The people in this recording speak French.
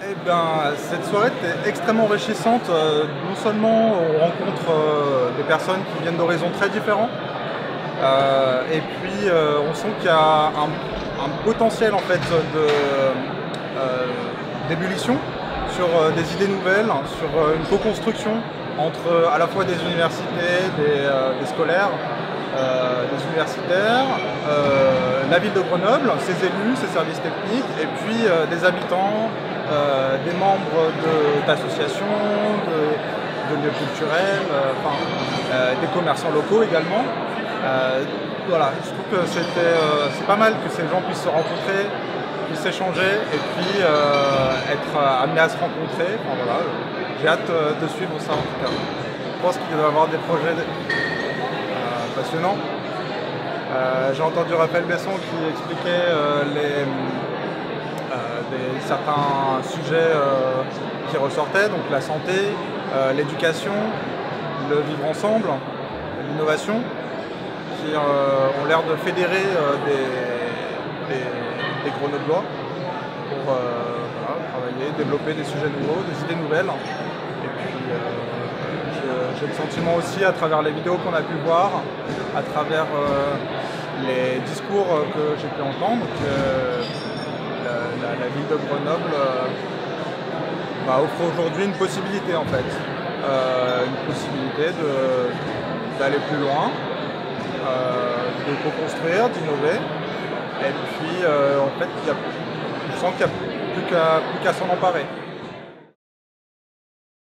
Eh ben, cette soirée était extrêmement enrichissante. Non seulement on rencontre des personnes qui viennent d'horizons très différents, et puis on sent qu'il y a un potentiel en fait d'ébullition sur des idées nouvelles, sur une co-construction entre à la fois des universités, des scolaires, des universitaires, la ville de Grenoble, ses élus, ses services techniques, et puis des habitants, des membres d'associations, de lieux culturels, des commerçants locaux également. Voilà, je trouve que c'est pas mal que ces gens puissent se rencontrer, puissent échanger et puis être amenés à se rencontrer. Enfin, voilà, j'ai hâte de suivre ça en tout cas. Je pense qu'il va y avoir des projets passionnants. J'ai entendu Raphaël Besson qui expliquait certains sujets qui ressortaient, donc la santé, l'éducation, le vivre ensemble, l'innovation, qui ont l'air de fédérer des Grenoblois pour voilà, travailler, développer des sujets nouveaux, des idées nouvelles. Et puis j'ai le sentiment aussi, à travers les vidéos qu'on a pu voir, à travers les discours que j'ai pu entendre, que la ville de Grenoble offre aujourd'hui une possibilité en fait. Une possibilité d'aller plus loin, de co-construire, d'innover. Et puis en fait, je sens qu'il n'y a plus qu'à s'en emparer.